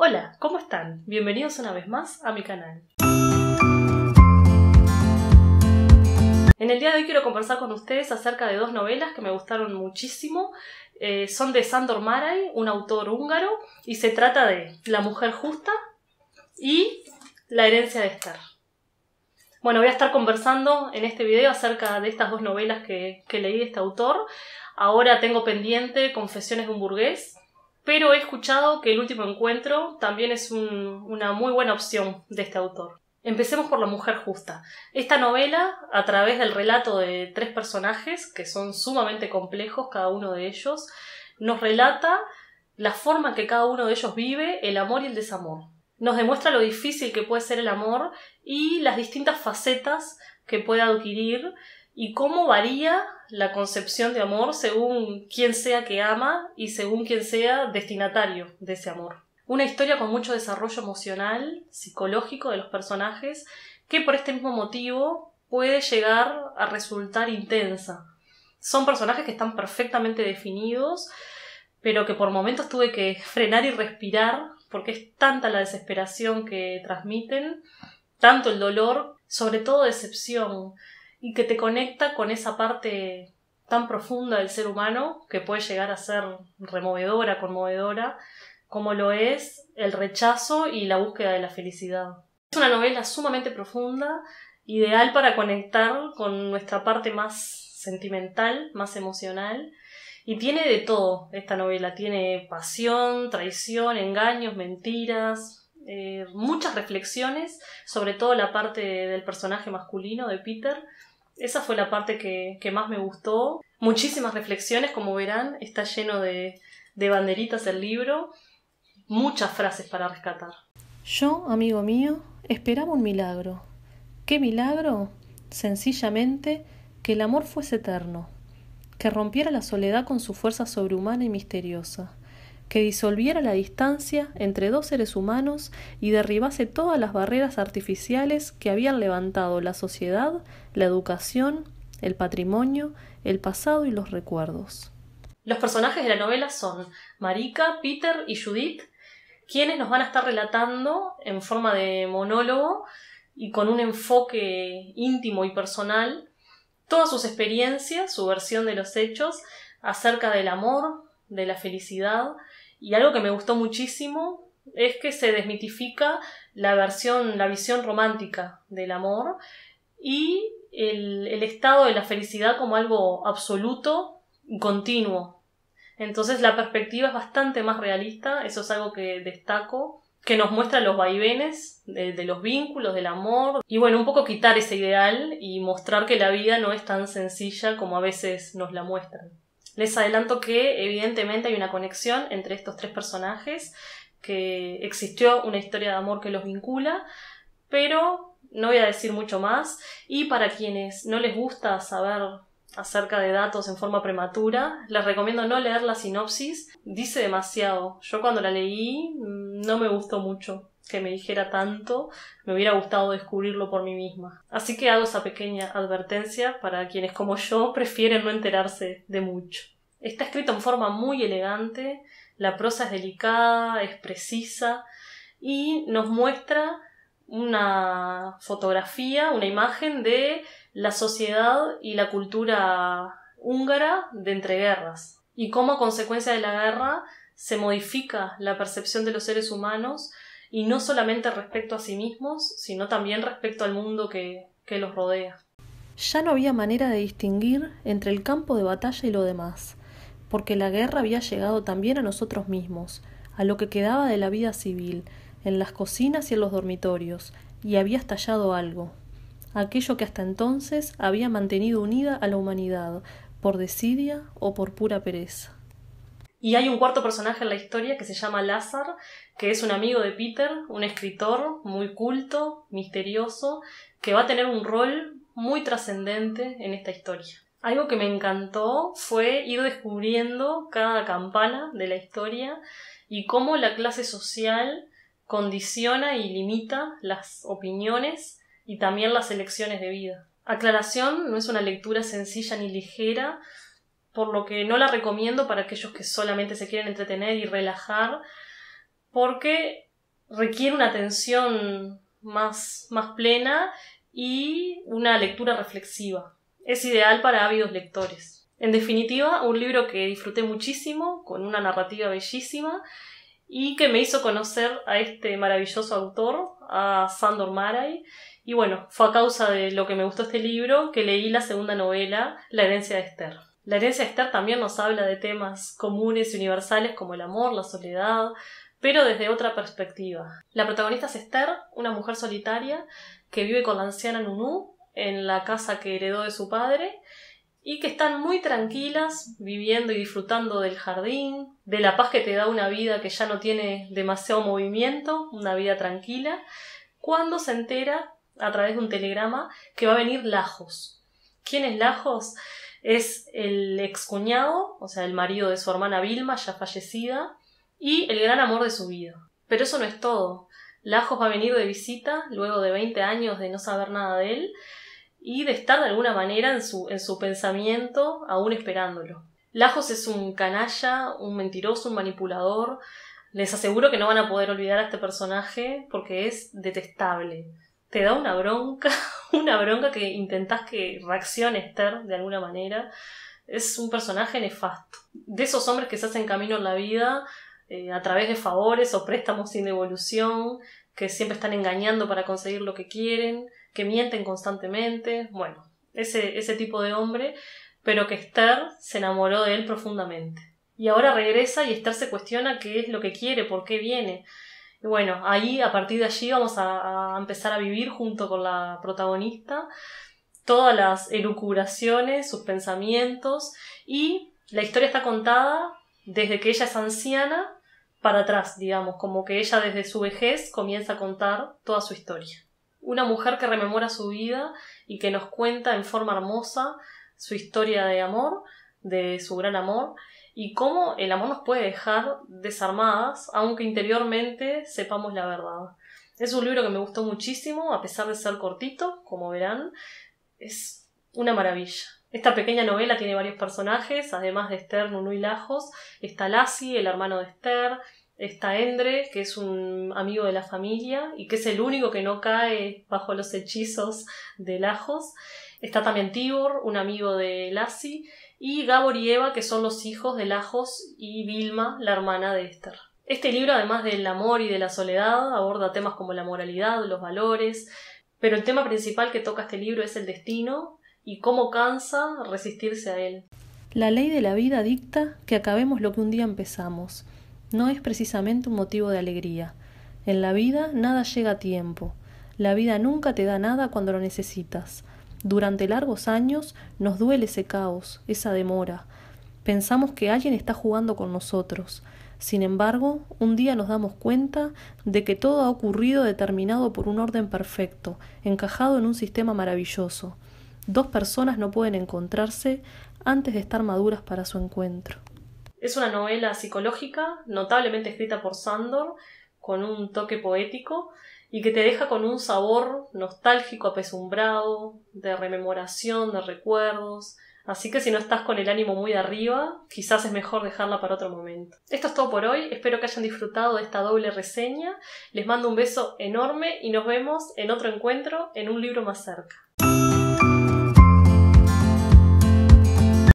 Hola, ¿cómo están? Bienvenidos una vez más a mi canal. En el día de hoy quiero conversar con ustedes acerca de dos novelas que me gustaron muchísimo. Son de Sándor Márai, un autor húngaro, y se trata de La mujer justa y La herencia de Esther. Bueno, voy a estar conversando en este video acerca de estas dos novelas que leí de este autor. Ahora tengo pendiente Confesiones de un burgués, pero he escuchado que El último encuentro también es una muy buena opción de este autor. Empecemos por La mujer justa. Esta novela, a través del relato de tres personajes, que son sumamente complejos cada uno de ellos, nos relata la forma en que cada uno de ellos vive el amor y el desamor. Nos demuestra lo difícil que puede ser el amor y las distintas facetas que puede adquirir y cómo varía la concepción de amor según quién sea que ama y según quién sea destinatario de ese amor. Una historia con mucho desarrollo emocional, psicológico de los personajes, que por este mismo motivo puede llegar a resultar intensa. Son personajes que están perfectamente definidos, pero que por momentos tuve que frenar y respirar, porque es tanta la desesperación que transmiten, tanto el dolor, sobre todo decepción, y que te conecta con esa parte tan profunda del ser humano que puede llegar a ser removedora, conmovedora, como lo es el rechazo y la búsqueda de la felicidad. Es una novela sumamente profunda, ideal para conectar con nuestra parte más sentimental, más emocional, y tiene de todo esta novela. Tiene pasión, traición, engaños, mentiras, muchas reflexiones, sobre todo la parte del personaje masculino de Peter. Esa fue la parte que más me gustó. Muchísimas reflexiones, como verán, está lleno de banderitas el libro. Muchas frases para rescatar. Yo, amigo mío, esperaba un milagro. ¿Qué milagro? Sencillamente, que el amor fuese eterno, que rompiera la soledad con su fuerza sobrehumana y misteriosa, que disolviera la distancia entre dos seres humanos y derribase todas las barreras artificiales que habían levantado la sociedad, la educación, el patrimonio, el pasado y los recuerdos. Los personajes de la novela son Marika, Peter y Judith, quienes nos van a estar relatando en forma de monólogo y con un enfoque íntimo y personal todas sus experiencias, su versión de los hechos acerca del amor, de la felicidad, y algo que me gustó muchísimo es que se desmitifica la visión romántica del amor y el estado de la felicidad como algo absoluto y continuo. Entonces la perspectiva es bastante más realista, eso es algo que destaco, que nos muestra los vaivenes de los vínculos, del amor, y bueno, un poco quitar ese ideal y mostrar que la vida no es tan sencilla como a veces nos la muestran. Les adelanto que evidentemente hay una conexión entre estos tres personajes, que existió una historia de amor que los vincula, pero no voy a decir mucho más, y para quienes no les gusta saber acerca de datos en forma prematura, les recomiendo no leer la sinopsis, dice demasiado. Yo cuando la leí no me gustó mucho que me dijera tanto, me hubiera gustado descubrirlo por mí misma. Así que hago esa pequeña advertencia para quienes como yo prefieren no enterarse de mucho. Está escrito en forma muy elegante, la prosa es delicada, es precisa y nos muestra una fotografía, una imagen de la sociedad y la cultura húngara de entreguerras y cómo a consecuencia de la guerra se modifica la percepción de los seres humanos y no solamente respecto a sí mismos, sino también respecto al mundo que los rodea. Ya no había manera de distinguir entre el campo de batalla y lo demás, porque la guerra había llegado también a nosotros mismos, a lo que quedaba de la vida civil, en las cocinas y en los dormitorios, y había estallado algo. Aquello que hasta entonces había mantenido unida a la humanidad, por desidia o por pura pereza. Y hay un cuarto personaje en la historia que se llama Lázaro, que es un amigo de Peter, un escritor muy culto, misterioso, que va a tener un rol muy trascendente en esta historia. Algo que me encantó fue ir descubriendo cada campana de la historia y cómo la clase social condiciona y limita las opiniones y también las elecciones de vida. Aclaración, no es una lectura sencilla ni ligera, por lo que no la recomiendo para aquellos que solamente se quieren entretener y relajar, porque requiere una atención más plena y una lectura reflexiva. Es ideal para ávidos lectores. En definitiva, un libro que disfruté muchísimo, con una narrativa bellísima y que me hizo conocer a este maravilloso autor, a Sándor Márai. Y bueno, fue a causa de lo que me gustó este libro que leí la segunda novela, La herencia de Esther. La herencia de Esther también nos habla de temas comunes y universales como el amor, la soledad, pero desde otra perspectiva. La protagonista es Esther, una mujer solitaria que vive con la anciana Nunú en la casa que heredó de su padre y que están muy tranquilas viviendo y disfrutando del jardín, de la paz que te da una vida que ya no tiene demasiado movimiento, una vida tranquila, cuando se entera a través de un telegrama que va a venir Lajos. ¿Quién es Lajos? Es el excuñado, o sea, el marido de su hermana Vilma, ya fallecida, y el gran amor de su vida. Pero eso no es todo. Lajos va a venir de visita luego de 20 años de no saber nada de él y de estar de alguna manera en su pensamiento aún esperándolo. Lajos es un canalla, un mentiroso, un manipulador. Les aseguro que no van a poder olvidar a este personaje porque es detestable. Te da una bronca que intentás que reaccione Esther de alguna manera. Es un personaje nefasto. De esos hombres que se hacen camino en la vida a través de favores o préstamos sin devolución, que siempre están engañando para conseguir lo que quieren, que mienten constantemente. Bueno, ese tipo de hombre, pero que Esther se enamoró de él profundamente. Y ahora regresa y Esther se cuestiona qué es lo que quiere, por qué viene. Y bueno, ahí, a partir de allí vamos a empezar a vivir junto con la protagonista todas las elucubraciones, sus pensamientos, y la historia está contada desde que ella es anciana para atrás, digamos, como que ella desde su vejez comienza a contar toda su historia. Una mujer que rememora su vida y que nos cuenta en forma hermosa su historia de amor, de su gran amor, y cómo el amor nos puede dejar desarmadas, aunque interiormente sepamos la verdad. Es un libro que me gustó muchísimo, a pesar de ser cortito, como verán. Es una maravilla. Esta pequeña novela tiene varios personajes, además de Esther, Nunú y Lajos. Está Lassi, el hermano de Esther. Está Endre, que es un amigo de la familia y que es el único que no cae bajo los hechizos de Lajos. Está también Tibor, un amigo de Lassi, y Gabor y Eva, que son los hijos de Lajos, y Vilma, la hermana de Esther. Este libro, además del amor y de la soledad, aborda temas como la moralidad, los valores, pero el tema principal que toca este libro es el destino y cómo cansa resistirse a él. La ley de la vida dicta que acabemos lo que un día empezamos. No es precisamente un motivo de alegría. En la vida nada llega a tiempo. La vida nunca te da nada cuando lo necesitas. Durante largos años nos duele ese caos, esa demora. Pensamos que alguien está jugando con nosotros. Sin embargo, un día nos damos cuenta de que todo ha ocurrido determinado por un orden perfecto, encajado en un sistema maravilloso. Dos personas no pueden encontrarse antes de estar maduras para su encuentro. Es una novela psicológica, notablemente escrita por Sándor, con un toque poético, y que te deja con un sabor nostálgico apesumbrado, de rememoración, de recuerdos. Así que si no estás con el ánimo muy arriba, quizás es mejor dejarla para otro momento. Esto es todo por hoy, espero que hayan disfrutado de esta doble reseña. Les mando un beso enorme y nos vemos en otro encuentro en un libro más cerca.